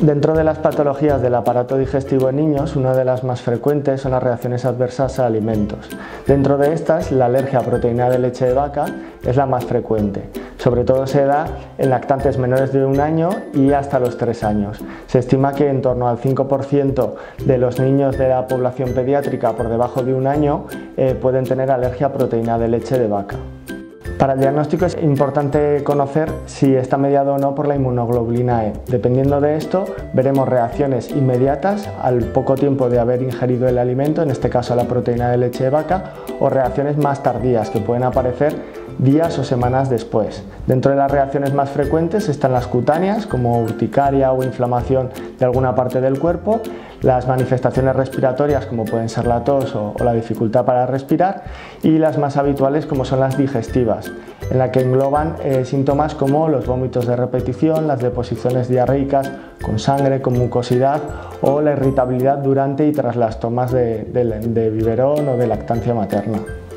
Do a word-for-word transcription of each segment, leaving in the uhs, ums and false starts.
Dentro de las patologías del aparato digestivo en niños, una de las más frecuentes son las reacciones adversas a alimentos. Dentro de estas, la alergia a proteína de leche de vaca es la más frecuente. Sobre todo se da en lactantes menores de un año y hasta los tres años. Se estima que en torno al cinco por ciento de los niños de la población pediátrica por debajo de un año eh, pueden tener alergia a proteína de leche de vaca. Para el diagnóstico es importante conocer si está mediado o no por la inmunoglobulina E. Dependiendo de esto, veremos reacciones inmediatas al poco tiempo de haber ingerido el alimento, en este caso la proteína de leche de vaca, o reacciones más tardías que pueden aparecer días o semanas después. Dentro de las reacciones más frecuentes están las cutáneas, como urticaria o inflamación de alguna parte del cuerpo, las manifestaciones respiratorias, como pueden ser la tos o, o la dificultad para respirar, y las más habituales, como son las digestivas, en la que engloban eh, síntomas como los vómitos de repetición, las deposiciones diarreicas con sangre, con mucosidad, o la irritabilidad durante y tras las tomas de, de, de biberón o de lactancia materna.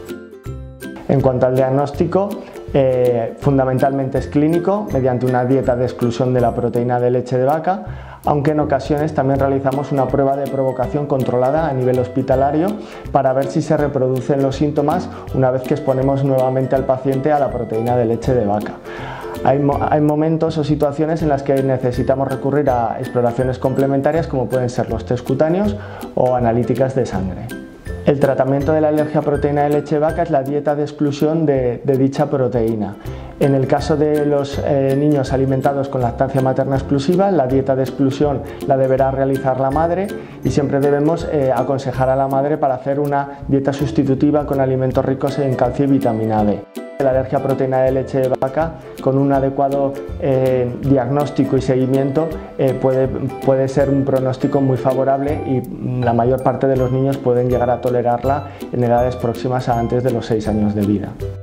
En cuanto al diagnóstico, eh, fundamentalmente es clínico, mediante una dieta de exclusión de la proteína de leche de vaca, aunque en ocasiones también realizamos una prueba de provocación controlada a nivel hospitalario para ver si se reproducen los síntomas una vez que exponemos nuevamente al paciente a la proteína de leche de vaca. Hay, mo hay momentos o situaciones en las que necesitamos recurrir a exploraciones complementarias, como pueden ser los test cutáneos o analíticas de sangre. El tratamiento de la alergia a proteína de leche de vaca es la dieta de exclusión de, de dicha proteína. En el caso de los eh, niños alimentados con lactancia materna exclusiva, la dieta de exclusión la deberá realizar la madre y siempre debemos eh, aconsejar a la madre para hacer una dieta sustitutiva con alimentos ricos en calcio y vitamina D. La alergia a proteína de leche de vaca, con un adecuado eh, diagnóstico y seguimiento, eh, puede, puede ser un pronóstico muy favorable y la mayor parte de los niños pueden llegar a tolerarla en edades próximas a antes de los seis años de vida.